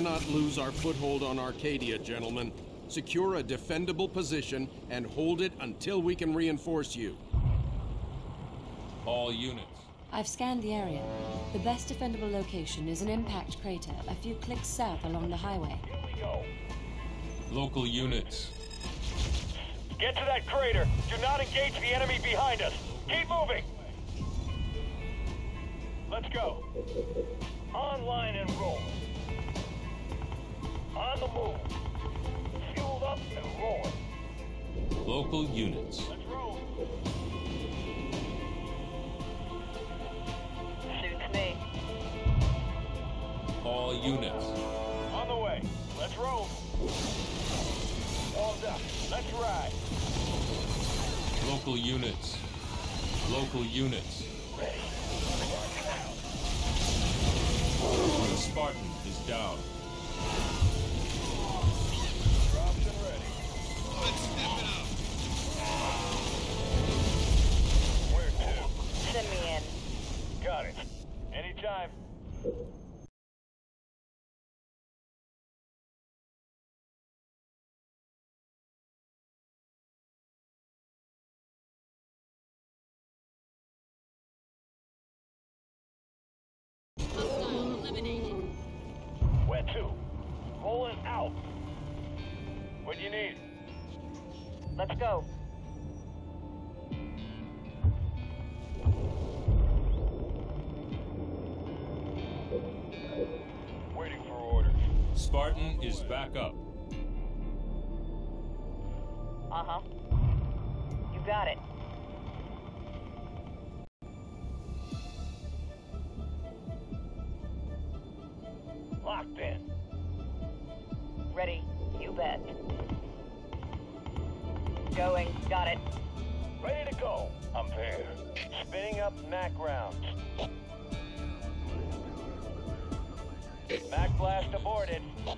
cannot lose our foothold on Arcadia, gentlemen. Secure a defendable position and hold it until we can reinforce you. All units. I've scanned the area. The best defendable location is an impact crater a few clicks south along the highway. Here we go. Local units. Get to that crater. Do not engage the enemy behind us. Keep moving. Let's go. Online and rolling. On the move. Fueled up and rolling. Local units. Let's roll. Suits me. All units. On the way. Let's roll. Warmed up. Let's ride. Local units. Local units. Ready. The Spartan is down. Drops and ready. Let's step it up. Where to? Send me in. Got it. Anytime. Where to? Rolling out. What do you need? Let's go. Waiting for orders. Spartan is back up. Uh-huh. You got it. Locked in. Ready. You bet. Going. Got it. Ready to go. I'm there. Spinning up MAC rounds. MAC blast aborted.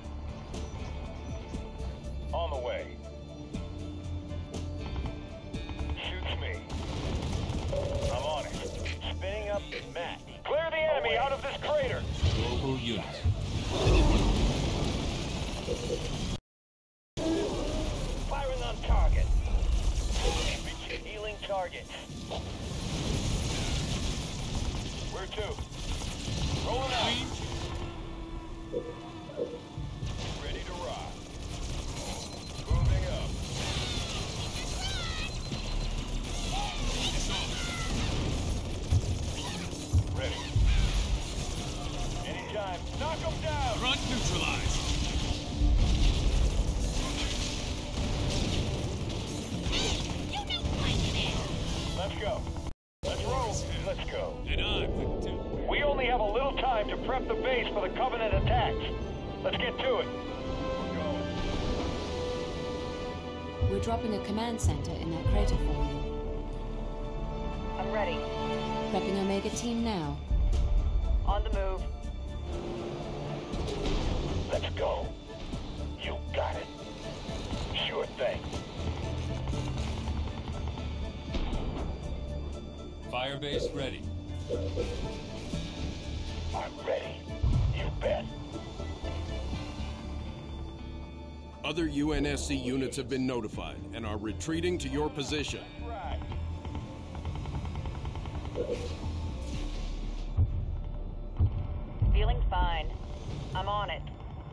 On the way. Shoots me. I'm on it. Spinning up MAC. Clear the enemy out of this crater. Local units. Firing on target. Healing target. Where to? Rolling out. Ready to rock. Moving up. Ready. Anytime. Knock them down. Front neutralized. Let's go. Let's roll. Let's go. And I'm the two. We only have a little time to prep the base for the Covenant attacks. Let's get to it. We're going. We're dropping a command center in that crater for you. I'm ready. Prepping Omega Team now. On the move. Let's go. You got it. Sure thing. Firebase ready. I'm ready. You bet. Other UNSC units have been notified and are retreating to your position. Right. Feeling fine. I'm on it.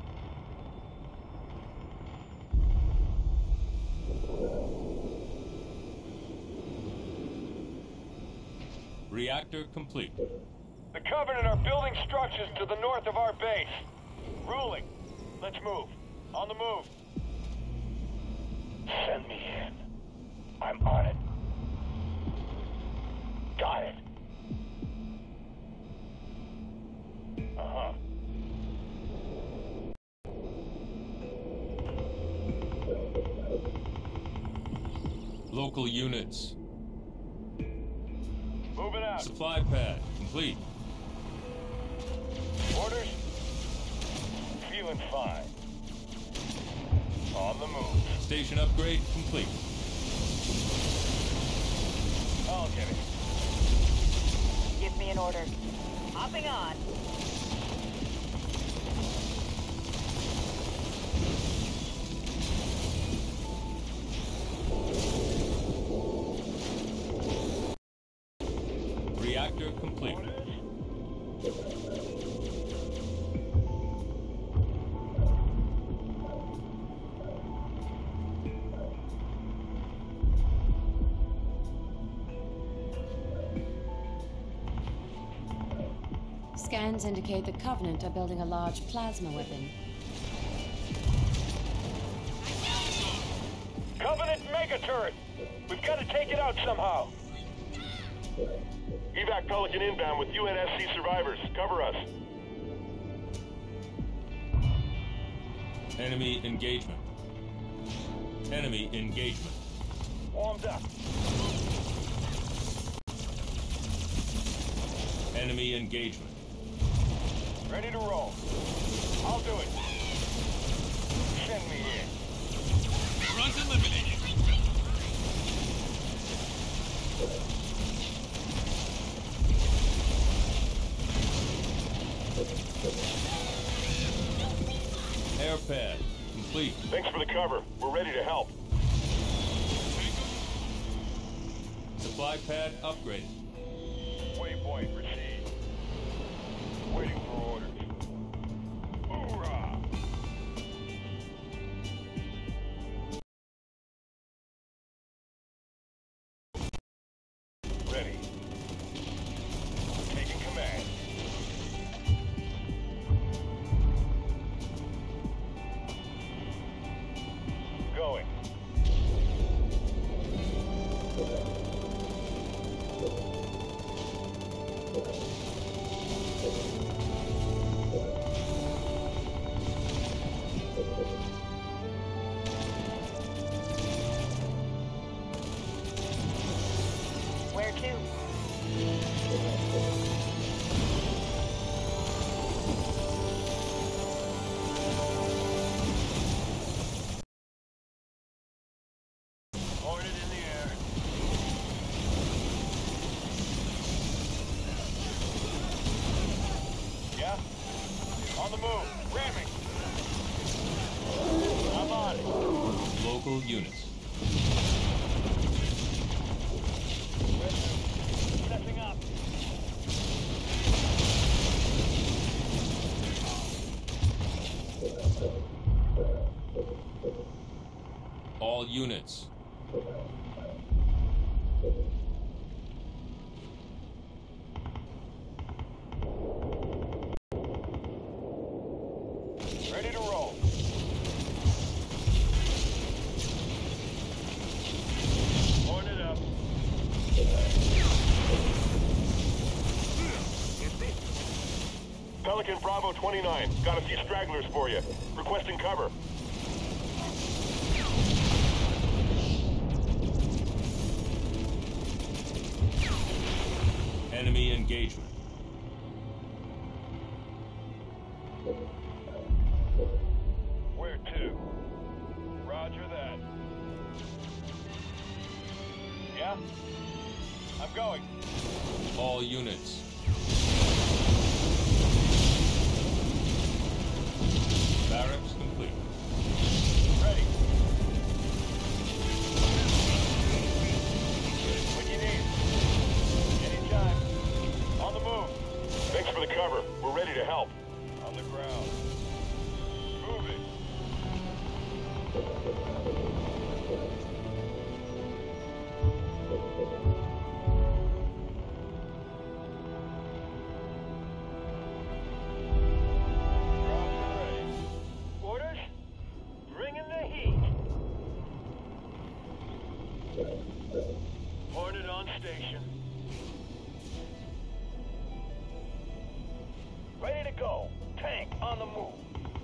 Reactor complete. The Covenant are building structures to the north of our base. Ruling. Let's move. On the move. Send me in. I'm on it. Got it. Uh-huh. Local units. Moving out. Supply pad complete. Orders? Feeling fine. On the move. Station upgrade complete. I'll get it. Give me an order. Hopping on. complete. Scans indicate the Covenant are building a large plasma weapon. Covenant mega turret! We've got to take it out somehow. Evac Pelican inbound with UNSC survivors. Cover us. Enemy engagement. Enemy engagement. Warmed up. Enemy engagement. Ready to roll. I'll do it. Send me in. Front eliminated. Air pad complete. Thanks for the cover. We're ready to help. Supply pad upgraded. Waypoint received. Waiting for orders. Hoorah! Ready. Taking command. Going. Where to? Hornet in the air. Yeah? On the move. Ramming. I'm on it. Local units. Stepping up. All units. Ready to roll. Hornet up. Pelican Bravo 29. Got a few stragglers for you. Requesting cover. Enemy engagement. Where to? Roger that. Yeah? I'm going. All units. Barracks complete. Ready. What you need? Anytime. On the move. Thanks for the cover. We're ready to help. On the ground. Moving. Roger, ready. Orders? Bring in the heat. Hornet on station. Ready to go. Tank on the move.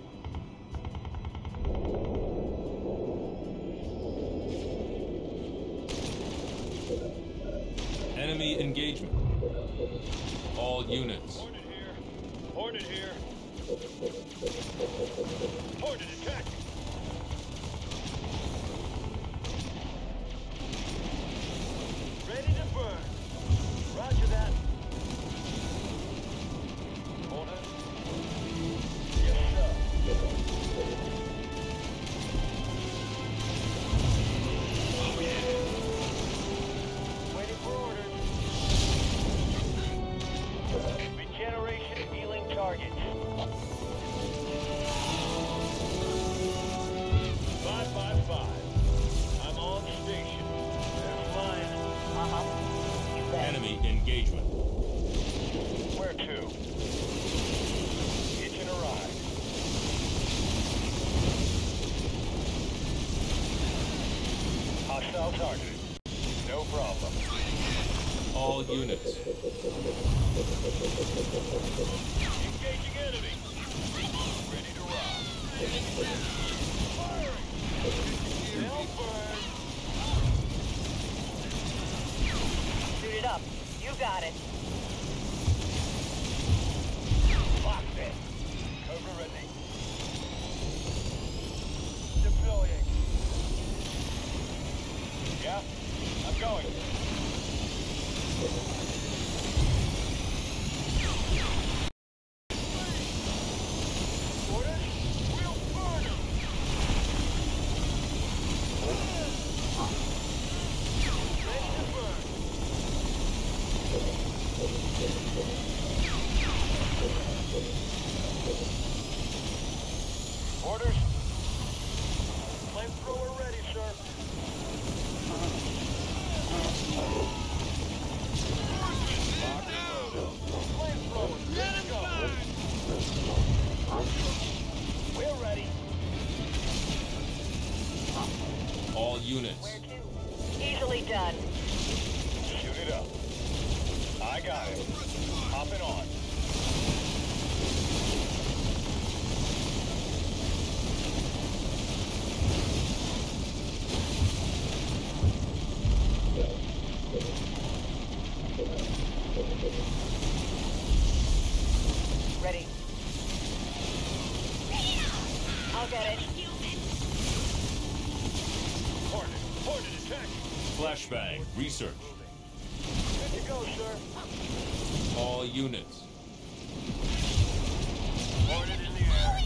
Enemy engagement. All units. Hornet here. Hornet here. Hornet attacking. Ready to burn. Roger that. Hornet. Yes, sir. Waiting for orders. Enemy engagement. Where to? Hitching a ride. Hostile targeted. No problem. All units. Engaging enemy. Ready to rock. Firing. They'll burn. Shoot it up. You got it. Locked in. Cover ready. Deploying. Yeah, I'm going. Orders? We'll burn 'em. Ready to burn. Orders? Flamethrower ready, sir. Flamethrower, ready to go. We're ready. All units. Where to? Easily done. Shoot it up. I got it. Hopping on. Ready. I'll get it. Hornet attack. Flashbang. Research. Good to go, sir. All units. Hornet in the air.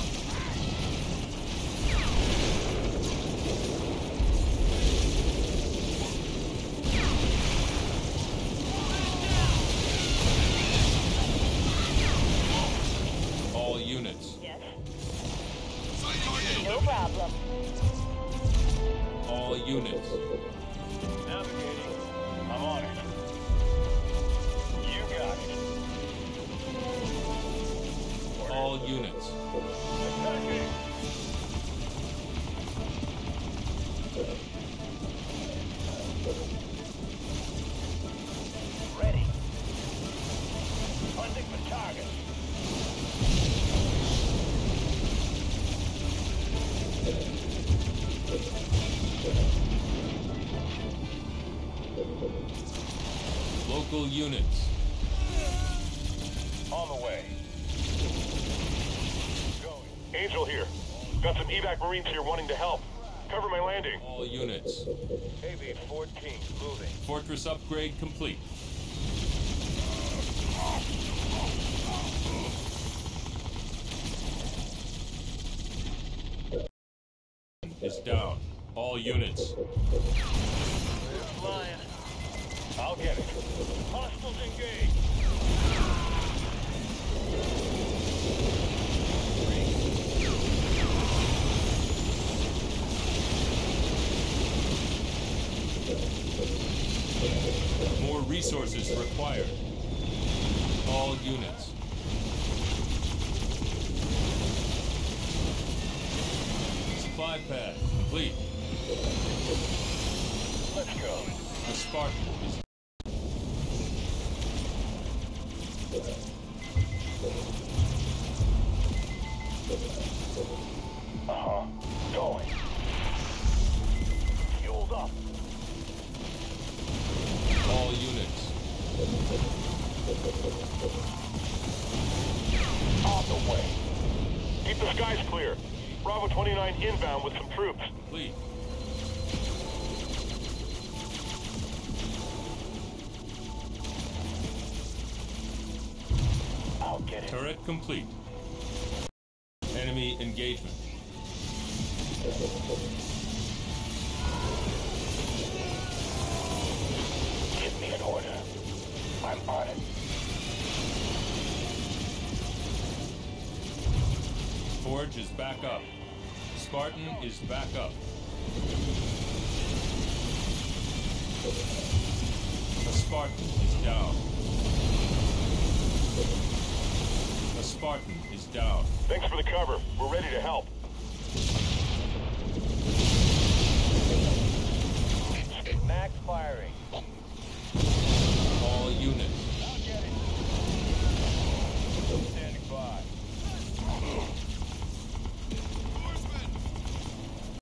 All units. Yes. Target No problem. All units. Navigating. I'm on it. You got it. All units. Attacking. Ready. Hunting for targets. Local units. On the way. Going. Angel here. Got some evac Marines here wanting to help. Cover my landing. All units. AV-14, moving. Fortress upgrade complete. Is down. All units. They're flying. I'll get it. Hostiles engaged. More resources required. All units. Supply pad complete. Let's go. The Spartan is Going. Fueled up. all units. On the way. Keep the skies clear. Bravo 29 inbound with some troops. Complete. I'll get it. Turret complete. Enemy engagement. Give me an order. I'm on it. Forge is back up. Spartan is back up. A Spartan is down. A Spartan is down. Thanks for the cover. We're ready to help.